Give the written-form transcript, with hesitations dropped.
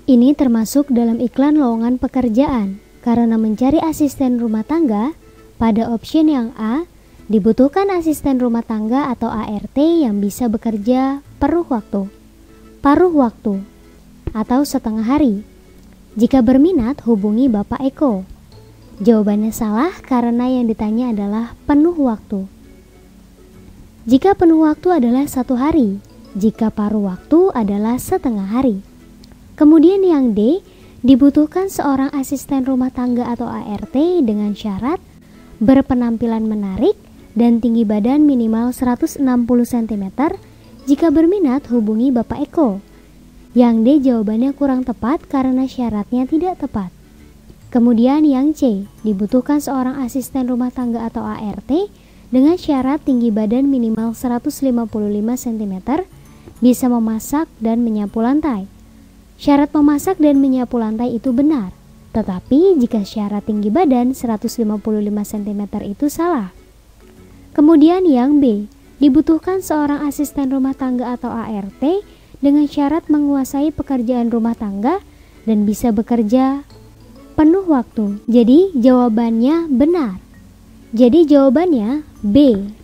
Ini termasuk dalam iklan lowongan pekerjaan, karena mencari asisten rumah tangga, pada option yang A, dibutuhkan asisten rumah tangga atau ART yang bisa bekerja paruh waktu, atau setengah hari. Jika berminat, hubungi Bapak Eko. Jawabannya salah karena yang ditanya adalah penuh waktu. Jika penuh waktu adalah 1 hari, jika paruh waktu adalah setengah hari. Kemudian yang D, dibutuhkan seorang asisten rumah tangga atau ART dengan syarat berpenampilan menarik dan tinggi badan minimal 160 cm. Jika berminat, hubungi Bapak Eko. Yang D jawabannya kurang tepat karena syaratnya tidak tepat. Kemudian yang C, dibutuhkan seorang asisten rumah tangga atau ART dengan syarat tinggi badan minimal 155 cm, bisa memasak dan menyapu lantai. Syarat memasak dan menyapu lantai itu benar, tetapi jika syarat tinggi badan 155 cm itu salah. Kemudian yang B, dibutuhkan seorang asisten rumah tangga atau ART dengan syarat menguasai pekerjaan rumah tangga dan bisa bekerja penuh waktu. Jadi jawabannya benar. Jadi jawabannya B.